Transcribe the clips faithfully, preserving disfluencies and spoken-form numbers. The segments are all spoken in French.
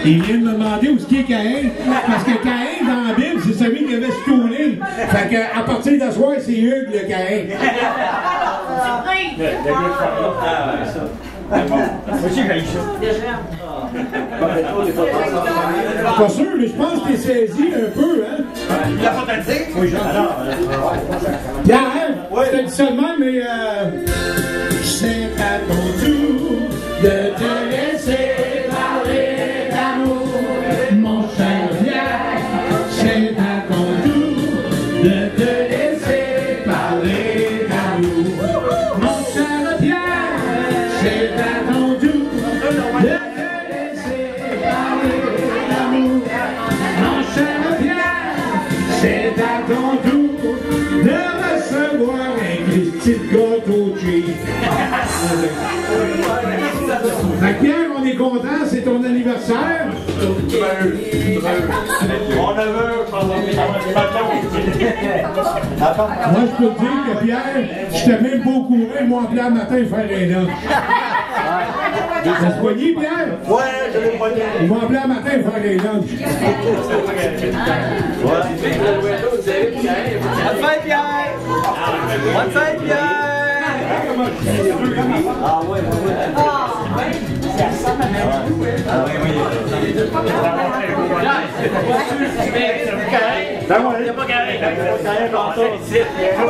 Il vient de me demander où est Caïn, parce que Caïn, dans la Bible, c'est celui qui avait stolé. Fait qu'à partir de ce soir, c'est Hugues le Caïn. Pas sûr, mais je pense que t'es saisi un peu, hein? Il a pas dit? Oui, j'en ai. Pierre, hein? Je te dis seulement, mais euh, c'est à ton tour de te laisser parler d'amour, mon cher Pierre. C'est à ton tour de te laisser parler d'amour, mon cher Pierre. C'est à ton tour de te laisser parler d'amour, mon cher Pierre. C'est à ton tour de recevoir un Christy de gâteau cheese. Fait que Pierre, on est content, c'est ton anniversaire. Mon neveu, Moi, je peux te dire que Pierre, je t'ai même pas au courant, ils m'ont appelé un matin faire un lunch. T'as poigné, Pierre? Ouais, je l'ai poigné. Ils m'ont appelé un matin faire un lunch. Bonne fête, Pierre! Bonne fête, Pierre! Ah ouais, ouais, ouais. Ah ouais. Ça ressemble à ma vie. Ah oui, oui. C'est pas carré. C'est pas carré. C'est pas carré comme ça. C'est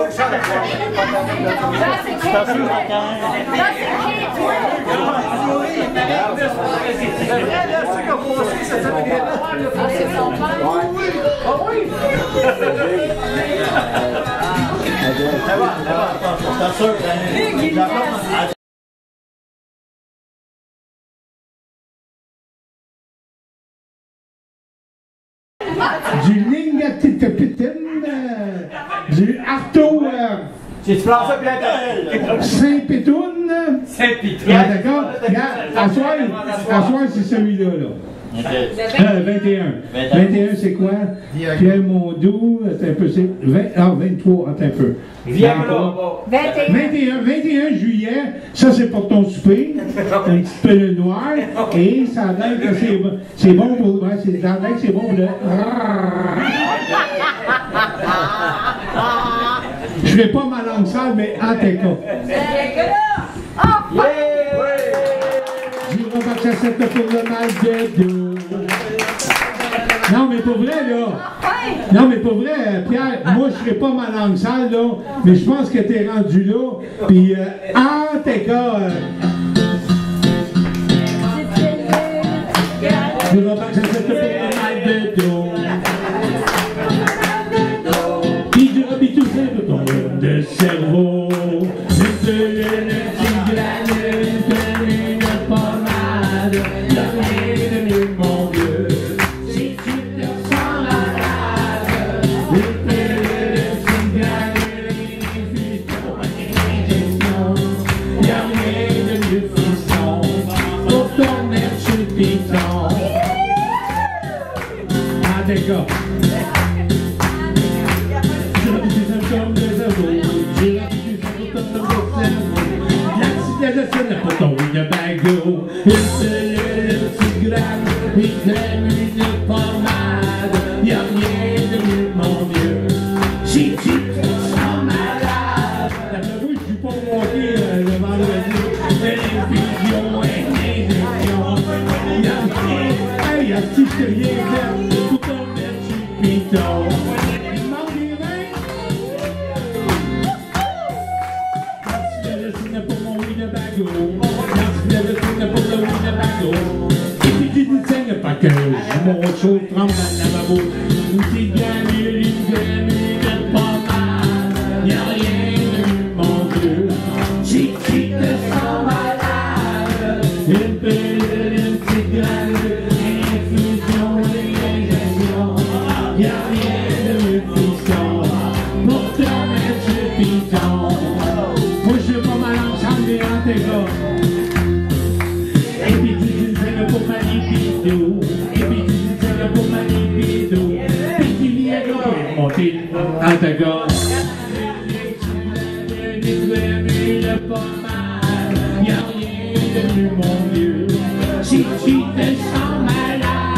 Du Lingatitapitine, du Arto Tu te prends ça, Pierre? Saint-Pétoune. Saint-Pétoune. Ah, d'accord? Regarde, à soir, à soir, c'est celui-là, là. Euh, vingt et un. vingt et un, c'est quoi? Pierre Mondou, c'est un peu, c'est vingt, ah, vingt-trois, attends un peu. Viens là. vingt et un, vingt et un juillet, ça c'est pour ton souper, un petit peu de noir, et ça a l'air que c'est bon, c'est bon pour, ouais, c'est, ça a l'air que c'est bon pour le... Je vais pas ma langue sale, mais en tes cas. J'irai pas que ça s'appelle pour le mal de dos. Non, mais pour vrai, là. Non, mais pour vrai, Pierre, moi, je serais pas ma langue sale, là, mais je pense que t'es rendu là. Puis, euh, en tes cas, euh, j'irai pas que ça s'appelle pour le mal de dos. Puis, je rebis tout ça de ton de cerveau. Pour ton Winnebago, il se lève, il gratte, il traîne une pommade. Y'a rien de mieux, mon Dieu, si tu te sens malade. D'après vous, je suis pas monté euh, le vendredi. L'infusion, l'injection, y'a rien, hey, y'a si je t'ai rien fait pour ton petit piton. Il manque des reins. C'est le signe pour mon Winnebago. Et puis tu ne saignes pas que mon chaud tremble dans le lavabo. Où t'es gagné une grenouille de pommade. Y'a rien de mieux, mon Dieu, si tu te sens malade. Une pilule, une petite granule, infusion et injection. Y'a rien de mieux, fiston, pour te mettre sur piton. Moi je veux pas ma langue changer en tes gars. Et puis tu t'enseignes pour ma libido. Et puis tu t'enseignes pour ma libido. Puis tu viens pour monter en ta gosse. Le pommade, y'a rien de mieux, mon Dieu, si tu te sens malade.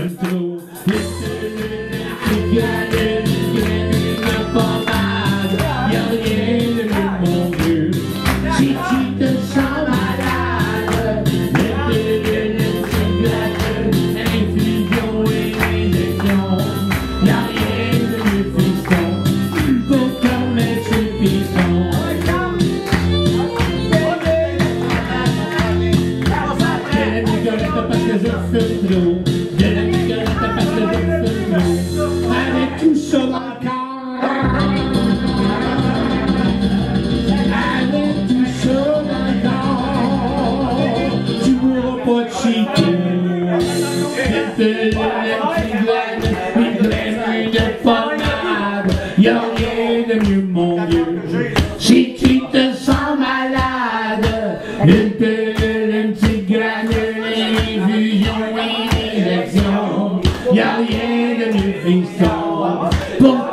j'aime trop. Les c'est granule, granule pas mal. Y'a rien de mieux, mon Dieu. Si tu te sens malade, le pilule, c'est granule, infusion et injection. Y'a rien de mieux, fiston, pour calmer ce piston. Parce que je fume trop, de la cigarette parce que je fume trop, avec tout ça dans le corps, avec tout ça dans le corps, tu mourras pas de chico, une pilule, une glaine, une glaine de pommade, y'a rien de mieux mon Dieu, si tu te sens malade, une pilule, une petite granule, infusion et injection, y'a rien de mieux fiston, pour